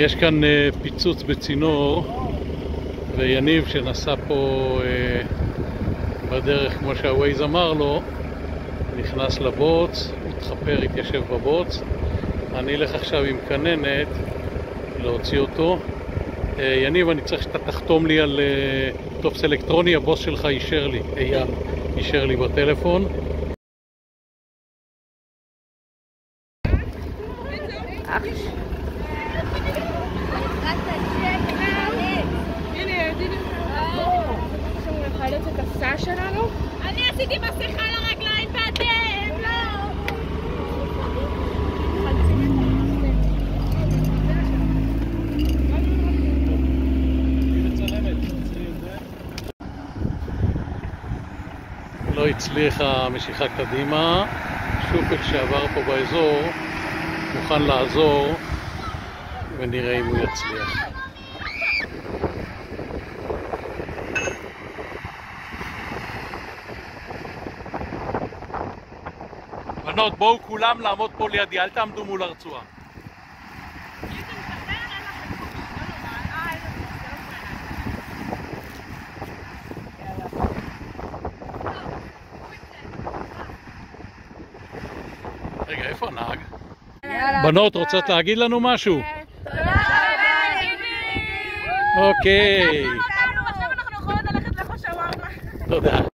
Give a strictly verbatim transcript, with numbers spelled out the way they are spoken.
יש כאן פיצוץ בצינור, ויניב שנסע פה בדרך כמו שהווייז אמר לו, נכנס לבוץ, התחפר, התיישב בבוץ. אני אלך עכשיו עם כננת להוציא אותו. יניב, אני צריך שאתה תחתום לי על טופס אלקטרוני, הבוס שלך אישר לי, אייל אישר לי בטלפון. אני עשיתי מסכה לרגליים ואתם לא. לא הצליח המשיכה קדימה. שופל שעבר פה באזור מוכן לעזור, ונראה אם הוא יצליח. בנות, בואו כולם לעמוד פה לידי, אל תעמדו מול הרצועה. רגע, איפה הנהג? בנות, רוצות להגיד לנו משהו? תודה רבה, אוקיי. עכשיו אנחנו יכולות ללכת לאכול שווארמה. תודה.